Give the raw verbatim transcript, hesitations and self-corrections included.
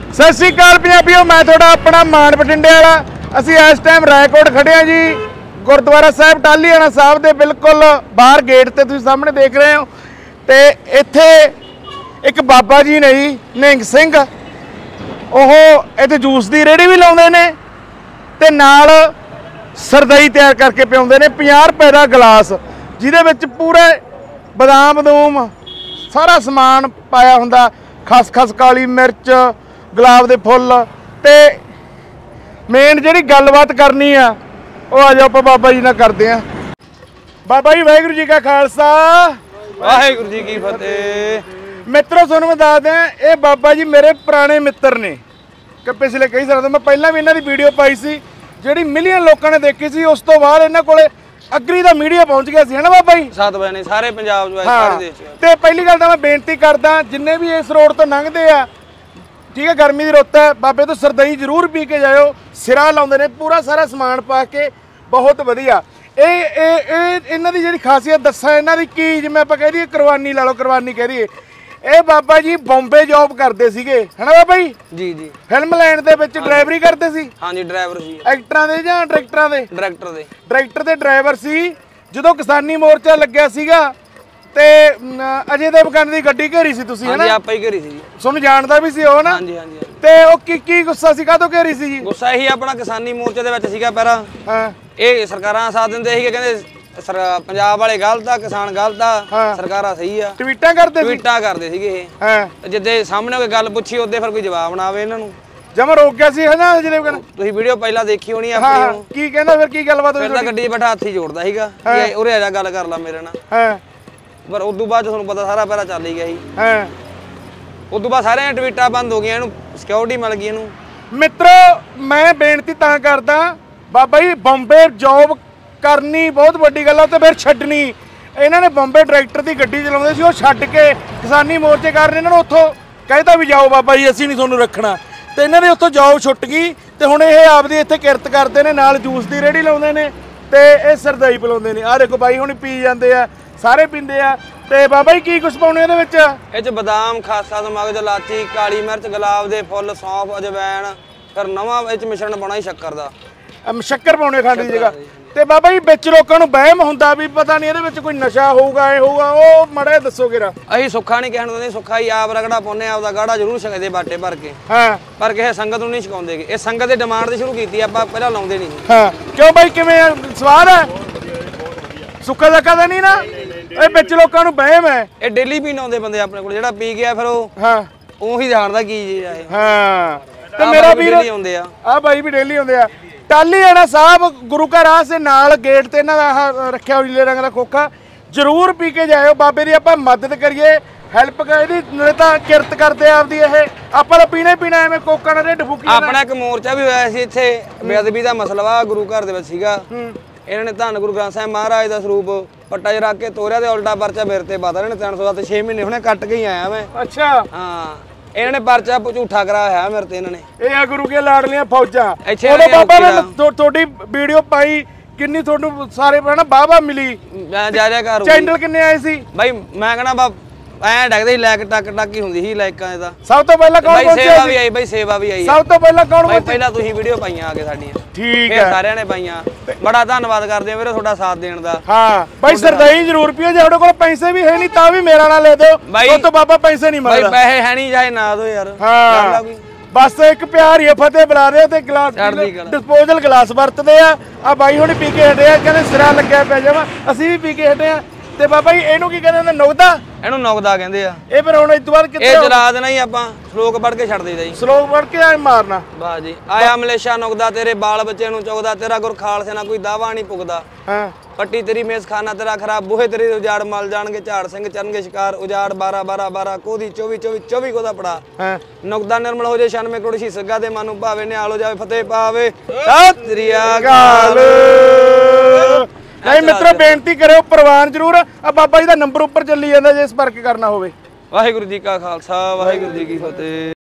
सत श्री अकाल पंजाबियों, मैं थोड़ा अपना मान बठिंडे वाला। असी इस टाइम रायकोट खड़े हैं जी, गुरुद्वारा साहब टालीआना साहब के बिल्कुल बाहर गेट ते तुसीं सामने देख रहे हो। तो इत्थे एक बाबा जी ने जी निहंग सिंह, ओह इत्थे जूस की रेहड़ी भी लाउंदे ने ते नाल सरदई तैयार करके पिआउंदे ने। पचास रुपए का गिलास जिहदे विच पूरे बदाम बदूम सारा समान पाया हुंदा, खस खस काली मिर्च गुलाब दे फुल। ते मेन जिहड़ी गलबात करनी आ वो आ जाओ बाबा जी नाल करदे आ। बाबा जी वाहिगुरू जी का खालसा वाहिगुरू जी की फतेह। मित्रों तुहानूं मैं दस दियां, ये बाबा जी मेरे पुराने मित्र ने कि पिछले कई सालों तो मैं पहला भी इन्हां दी वीडियो पाई सी जिहड़ी मिलियन लोगों ने देखी सी। उस तो बाद इन्हां कोले अगरी दा मीडिया पहुंच गया सी, है ना बाबा जी? सत बने सारे पंजाब च, हाँ। सारे देश च। ते पहली गल तां मैं बेनती करदा जिन्ने भी इस रोड तो लंघदे आ, ठीक है, गर्मी की रुत है, बाबे तो सरदई जरूर पी के जाओ। सिरा लाउंदे ने पूरा सारा समान पा के, बहुत वधिया। ਇਹ ਇਹਨਾਂ ਦੀ ਜਿਹੜੀ ਖਾਸੀਅਤ ਦੱਸਾਂ ਇਹਨਾਂ ਦੀ ਕੀ, ਜਿਵੇਂ ਆਪਾਂ ਕਹਿ ਦਈਏ ਕੁਰਬਾਨੀ ਲਾ ਲਓ, ਕੁਰਬਾਨੀ ਕਹਿ ਦਈਏ। ਇਹ ਬਾਬਾ ਜੀ ਬੰਬੇ ਜੌਬ ਕਰਦੇ ਸੀਗੇ, ਹੈਨਾ ਬਾਬਾ ਜੀ? ਜੀ ਜੀ। ਫਿਲਮ ਲਾਈਨ ਦੇ ਵਿੱਚ ਡਰਾਈਵਰੀ ਕਰਦੇ ਸੀ? ਹਾਂਜੀ ਡਰਾਈਵਰ ਸੀ। ਐਕਟਰਾਂ ਦੇ ਜਾਂ ਡਾਇਰੈਕਟਰਾਂ ਦੇ? ਡਾਇਰੈਕਟਰ ਦੇ। ਡਾਇਰੈਕਟਰ ਦੇ ਡਰਾਈਵਰ ਸੀ। ਜਦੋਂ ਕਿਸਾਨੀ ਮੋਰਚਾ ਲੱਗਿਆ ਸੀਗਾ ਤੇ ਅਜੇ ਦੇਵਗਨ ਦੀ ਗੱਡੀ ਘੇਰੀ ਸੀ ਤੁਸੀਂ, ਹੈਨਾ? ਹਾਂਜੀ ਆਪਾਂ ਹੀ ਘੇਰੀ ਸੀ ਜੀ। ਤੁਹਾਨੂੰ ਜਾਣਦਾ ਵੀ ਸੀ ਉਹ ਨਾ? ਹਾਂਜੀ ਹਾਂਜੀ। ਤੇ ਉਹ ਕੀ ਕੀ ਗੁੱਸਾ ਸੀ, ਕਾਹਤੋਂ ਘੇਰੀ ਸੀ ਜੀ? ਗੁੱਸਾ ਇਹੀ ਆਪਣਾ ਕਿਸਾਨੀ ਮੋਰਚੇ ਦੇ ਵਿੱਚ ਸੀਗਾ ਪਹਿਲਾਂ। ਹਾਂ। ਇਹ ਸਰਕਾਰਾਂ ਸਾਥ ਦਿੰਦੇ ਸੀਗੇ, ਕਹਿੰਦੇ ਪੰਜਾਬ ਵਾਲੇ ਗਲਤ ਆ, ਕਿਸਾਨ ਗਲਤ ਆ, ਸਰਕਾਰਾਂ ਸਹੀ ਆ। ਟਵੀਟਾਂ ਕਰਦੇ ਸੀ? ਟਵੀਟਾਂ ਕਰਦੇ ਸੀਗੇ ਇਹ। ਹਾਂ। ਜਿੱਦੇ ਸਾਹਮਣੇ ਕੋਈ ਗੱਲ ਪੁੱਛੀ ਉਹਦੇ ਫਿਰ ਕੋਈ ਜਵਾਬ ਨਾ ਆਵੇ ਇਹਨਾਂ ਨੂੰ। ਜਮਾ ਰੋਕ ਗਿਆ ਸੀ, ਹੈਨਾ? ਜਿਹੜੇ ਤੁਸੀਂ ਵੀਡੀਓ ਪਹਿਲਾਂ ਦੇਖੀ ਹੋਣੀ ਆਪਣੀ ਨੂੰ। ਕੀ ਕਹਿੰਦਾ ਫਿਰ, ਕੀ ਗੱਲਬਾਤ ਹੋਈ? ਪਹਿਲਾਂ ਗੱਡੀ 'ਚ ਬੈਠਾ ਹੱਥ ਹੀ ਜੋੜਦਾ ਸੀਗਾ ਕਿ ਉਰੇ ਆ ਜਾ ਗੱਲ ਕਰ ਲਾ ਮੇਰੇ ਨਾਲ। ਹਾਂ। ਪਰ ਉਦੋਂ ਬਾਅਦ ਤੁਹਾਨੂੰ ਪਤਾ ਸਾਰਾ ਪਹਿਰਾ ਚੱਲ ਹੀ ਗਿਆ ਸੀ। ਹਾਂ। ਉਦੋਂ ਬਾਅਦ ਸਾਰਿਆਂ ਟਵੀਟਾਂ ਬੰਦ ਹੋ ਗਈਆਂ, ਇਹਨੂੰ ਸਿਕਿਉਰਿਟੀ ਮਿਲ ਗਈ ਇਹਨੂੰ। ਮਿੱਤਰੋ ਮੈਂ ਬੇਨਤੀ ਤਾਂ ਕਰਦਾ, ਬਾਬਾ ਜੀ ਬੰਬੇ ਜੌਬ ਕਰਨੀ ਬਹੁਤ ਵੱਡੀ ਗੱਲ ਆ ਤੇ ਫਿਰ ਛੱਡਣੀ। ਇਹਨਾਂ ਨੇ ਬੰਬੇ ਡਾਇਰੈਕਟਰ ਦੀ ਗੱਡੀ ਚਲਾਉਂਦੇ ਸੀ, ਉਹ ਛੱਡ ਕੇ ਕਿਸਾਨੀ ਮੋਰਚੇ ਕਾਰਨ ਇਹਨਾਂ ਨੂੰ ਉੱਥੋਂ ਕਹਿੰਦਾ ਵੀ ਜਾਓ ਬਾਬਾ ਜੀ, ਅਸੀਂ ਨਹੀਂ ਤੁਹਾਨੂੰ ਰੱਖਣਾ। ਤੇ ਇਹਨਾਂ ਦੇ ਉੱਥੋਂ ਜੌਬ ਛੁੱਟ ਗਈ ਤੇ ਹੁਣ ਇਹ ਆਪਦੀ ਇੱਥੇ ਕਿਰਤ ਕਰਦੇ ਨੇ, ਨਾਲ ਜੂਸ ਦੀ ਰੇਹੜੀ ਲਾਉਂਦੇ ਨੇ ਤੇ ਇਹ ਸਰਦਾਈ ਪਿਲਾਉਂਦੇ ਨੇ। ਆਹ ਦੇਖੋ ਬਾਈ ਹੁਣ ਪੀ ਜਾਂਦੇ ਆ, ਸਾਰੇ ਪੀਂਦੇ ਆ। ਤੇ ਬਾਬਾ ਜੀ ਕੀ ਕੁਛ ਪਾਉਣੇ ਇਹਦੇ ਵਿੱਚ? ਇਹ 'ਚ ਬਦਾਮ, ਖਾਸਾ, ਮਗਜ਼, ਇਲਾਚੀ, ਕਾਲੀ ਮਿਰਚ, ਗੁਲਾਬ ਦੇ ਫੁੱਲ, ਸੌਂਫ, ਅਜਵੈਣ, ਫਿਰ ਨਵਾਂ ਇਹ 'ਚ ਮਿਸ਼ਰਣ ਪਾਉਣਾ ਹੀ ਸ਼ੱਕਰ ਦਾ। ਸ਼ੱਕਰ ਪਾਉਣੇ ਖੰਡ ਦੀ ਜਗ੍ਹਾ। ਤੇ ਬਾਬਾ ਜੀ ਵਿੱਚ ਲੋਕਾਂ ਨੂੰ ਵਹਿਮ ਹੁੰਦਾ ਵੀ ਪਤਾ ਨਹੀਂ ਇਹਦੇ ਵਿੱਚ ਕੋਈ ਨਸ਼ਾ ਹੋਊਗਾ, ਇਹ ਹੋਊਗਾ, ਉਹ ਮਾੜਾ ਦੱਸੋ ਕਿਰਾ। ਅਸੀਂ ਸੁੱਖਾ ਨਹੀਂ ਕਹਿਣ ਦਿੰਦੇ, ਸੁੱਖਾ ਹੀ ਆਪ ਰਗੜਾ ਪਾਉਂਦੇ, ਆਪਦਾ ਗਾੜਾ ਜ਼ਰੂਰ ਛਕਦੇ ਬਾਟੇ ਭਰ ਕੇ। ਹਾਂ। ਪਰ ਕਿਸੇ ਸੰਗਤ ਨੂੰ ਨਹੀਂ ਛਕਾਉਂਦੇ। ਇਹ ਸੰਗਤ ਦੇ ਡਿਮਾਂਡ ਤੇ ਸ਼ੁਰੂ ਕੀਤੀ, ਆਪਾਂ ਪਹਿਲਾਂ ਲਾਉਂਦੇ ਨਹੀਂ। ਹਾਂ। ਕਿਉਂ ਬਾਈ, ਕਿਵੇਂ ਸਵਾਦ ਹੈ? ਸੁੱਕਾ ਦੱਕਾ ਤਾਂ ਨਹੀਂ ਨਾ? ਇਹ ਵਿੱਚ ਲੋਕਾਂ ਨੂੰ ਵਹਿਮ ਹੈ। ਇਹ ਡੇਲੀ ਪੀਣ ਆਉਂਦੇ ਬੰਦੇ ਆਪਣੇ ਕੋਲ, ਜਿਹੜਾ ਪੀ ਗਿਆ ਫਿਰ ਉਹ ਹਾਂ ਉਹੀ ਜਾਣਦਾ ਕੀ ਚੀਜ਼ ਆ ਇਹ। ਹਾਂ। ਤੇ ਮੇਰਾ ਵੀਰ ਡੇਲੀ ਆਉਂਦੇ ਆ, ਆ ਬਾਈ ਵੀ ਡੇਲੀ ਆਉਂਦੇ ਆ। ਟਾਲੀਆਣਾ ਸਾਹਿਬ ਗੁਰੂ ਘਰ ਆ ਦੇ ਨਾਲ ਗੇਟ ਤੇ ਇਹਨਾਂ ਦਾ ਆਹ ਰੱਖਿਆ ਹੋਇਆ ਨੀਲੇ ਰੰਗ ਦਾ ਖੋਖਾ, ਜ਼ਰੂਰ ਪੀ ਕੇ ਜਾਇਓ। ਬਾਬੇ ਦੀ ਆਪਾਂ ਮਦਦ ਕਰੀਏ, ਹੈਲਪ ਕਰੀਏ। ਇਹਦੀ ਨਾਲੇ ਤਾਂ ਕਿਰਤ ਕਰਦੇ ਆਪਦੀ, ਇਹ ਆਪਾਂ ਤਾਂ ਪੀਣਾ ਹੀ ਪੀਣਾ, ਐਵੇਂ ਕੋਕਾ ਨਾਲ ਢਿੱਡ ਫੁੱਕੀ। ਆਪਣਾ ਇੱਕ ਮੋਰਚਾ ਵੀ ਹੋਇਆ ਸੀ ਇੱਥੇ, ਬੇਅਦਬੀ ਦਾ ਮਸਲਾ ਵਾ ਗੁਰੂ ਘਰ ਦੇ ਵਿੱਚ ਸੀਗਾ। ਇਹਨਾਂ ਨੇ ਧੰਨ ਗੁਰੂ ਗ੍ਰੰਥ ਸਾਹਿਬ ਮਹਾਰਾਜ ਦਾ ਸਰੂਪ ਪੱਟਾ 'ਚ ਰੱਖ ਕੇ ਤੋਰਿਆ ਤੇ ਉਲਟਾ ਪਰਚਾ ਮੇਰੇ ਤੇ ਪਾਤਾ। ਇਹਨਾਂ ਨੇ ਤਿੰਨ ਸੌ ਸੱਤ ਛੇ ਮਹੀਨੇ ਹੁਣੇ ਕੱਟ ਕੇ ਹੀ ਆਇਆ ਮੈਂ। ਅੱਛਾ। ਹਾਂ। ਇਹਨਾਂ ਨੇ ਪਰਚਾ ਝੂਠਾ ਕਰਾਇਆ ਹੋਇਆ ਮੇਰੇ ਤੇ ਇਹਨਾਂ ਨੇ। ਇਹ ਆ ਗੁਰੂ ਕੇ ਲਾਡਲੀਆਂ ਫੌਜਾਂ। ਇੱਥੇ ਉਹਦੇ ਬਾਬਾ ਨੇ ਤੁਹਾਡੀ ਵੀਡੀਓ ਪਾਈ, ਕਿੰਨੀ ਤੁਹਾਨੂੰ ਸਾਰੇ ਨਾ ਬਾਬਾ ਮਿਲੀ, ਮੈਂ ਜਾ ਜਾ ਘਰ। ਚੈਨਲ ਕਿੰਨੇ ਆਏ ਸੀ ਬਾਈ? ਮੈਂ ਕਹਣਾ ਬਾ ਐ ਡਗਦੇ ਸੀ, ਲੈਕ ਟੱਕ ਟੱਕ ਹੀ ਹੁੰਦੀ ਸੀ ਲਾਈਕਾਂ ਦਾ। ਸਭ ਤੋਂ ਪਹਿਲਾਂ ਕੌਣ ਪਹੁੰਚਿਆ? ਸੇਵਾ ਵੀ ਆਈ ਬਾਈ, ਸੇਵਾ ਵੀ ਆਈ। ਸਭ ਤੋਂ ਪਹਿਲਾਂ ਕੌਣ ਪਹੁੰਚਿਆ? ਪਹਿਲਾਂ ਤੁਸੀਂ ਵੀਡੀਓ ਪਾਈਆਂ ਆ ਕੇ ਸਾਡੀਆਂ। ਠੀਕ ਹੈ, ਸਾਰਿਆਂ ਨੇ ਪਾਈਆਂ। ਬੜਾ ਧੰਨਵਾਦ ਕਰਦੇ ਆ ਵੀਰੇ ਤੁਹਾਡਾ ਸਾਥ ਦੇਣ ਦਾ। ਹਾਂ ਬਾਈ, ਸਰਦਾਈ ਜ਼ਰੂਰ ਪੀਓ। ਜੇ ਤੁਹਾਡੇ ਕੋਲ ਪੈਸੇ ਵੀ ਹੈ ਨਹੀਂ ਤਾਂ ਵੀ ਮੇਰਾ ਨਾਲ ਲੈ ਦਿਓ, ਉਹ ਤੋਂ ਬਾਬਾ ਪੈਸੇ ਨਹੀਂ ਮੰਗਦਾ। ਬਾਈ ਪੈਸੇ ਹੈ ਨਹੀਂ ਚਾਹੇ ਨਾ ਦਿਓ ਯਾਰ। ਹਾਂ ਬਸ ਇੱਕ ਪਿਆਰ ਹੀ ਫਤਿਹ ਬੁਲਾ ਰਹੇ ਤੇ ਗਲਾਸ ਡਿਸਪੋਜ਼ਲ ਗਲਾਸ ਵਰਤਦੇ ਆ। ਆ ਬਾਈ ਹੁਣੀ ਪੀ ਕੇ ਹਟੇ ਆ, ਕਹਿੰਦੇ ਸਿਰਾ ਲੱਗਿਆ ਪਿਆ ਜਾਵਾ। ਅਸੀਂ ਵੀ ਪੀ ਕੇ ਹਟੇ ਆ। ਤੇ ਬਾਬਾ ਜੀ ਇਹਨੂੰ ਕੀ ਕਹਿੰਦੇ ਹੁੰਦੇ? ਨੁਕਦਾ? ਇਹਨੂੰ ਨੁਕਦਾ ਕਹਿੰਦੇ ਆ। ਇਹ ਫਿਰ ਹੁਣ ਇਸ ਤੋਂ ਬਾਅਦ ਕਿੱਥੇ? ਇਹ ਜਲਾ ਦੇਣਾ ਹੀ ਆਪਾਂ, ਸ਼ਲੋਕ ਪੜ੍ਹ ਕੇ ਛੱਡ ਦੇਈਦਾ ਜੀ। ਸ਼ਲੋਕ ਪੜ੍ਹ ਕੇ ਐ ਮਾਰਨਾ। ਵਾਹ ਜੀ। ਆਇਆ ਮਲੇਸ਼ਾ ਨੁਕਦਾ, ਤੇਰੇ ਬਾਲ ਬੱਚੇ ਨੂੰ ਚੁਗਦਾ, ਤੇਰਾ ਗੁਰ ਖਾਲਸੇ ਨਾਲ ਕੋਈ ਦਾਵਾ ਨਹੀਂ ਪੁੱਗਦਾ। ਹਾਂ। ਪੱਟੀ ਤੇਰੀ ਮੇਜ਼ ਖਾਨਾ ਤੇਰਾ ਖਰਾਬ, ਬੂਹੇ ਤੇਰੇ ਉਜਾੜ ਮਲ ਜਾਣਗੇ, ਝਾੜ ਸਿੰਘ ਚਰਨਗੇ ਸ਼ਿਕਾਰ ਉਜਾੜ। ਬਾਰਾਂ ਬਾਰਾਂ ਬਾਰਾਂ ਕੋਦੀ ਚੌਵੀ ਚੌਵੀ ਚੌਵੀ ਕੋਦਾ ਪੜਾ। ਹਾਂ। ਨੁਕਦਾ ਨਿਰਮਲ ਹੋ ਜੇ, ਛਿਆਨਵੇਂ ਕਰੋੜ ਸੀ ਸੱਗਾ ਦੇ ਮਨ ਨੂੰ ਭਾਵੇ, ਨਿਹਾਲ ਹੋ ਜਾਵੇ, ਫਤਿਹ ਪਾਵੇ। ਸਤਿ ਸ੍ਰੀ ਅਕਾਲ। ਨਹੀਂ ਮਿੱਤਰੋ, ਬੇਨਤੀ ਕਰਿਓ ਪ੍ਰਵਾਨ ਜ਼ਰੂਰ। ਆ ਬਾਬਾ ਜੀ ਦਾ ਨੰਬਰ ਉੱਪਰ ਚੱਲੀ ਜਾਂਦਾ ਜੇ ਸੰਪਰਕ ਕਰਨਾ ਹੋਵੇ। ਵਾਹਿਗੁਰੂ ਜੀ ਕਾ ਖਾਲਸਾ, ਵਾਹਿਗੁਰੂ ਜੀ ਕੀ ਫਤਿਹ।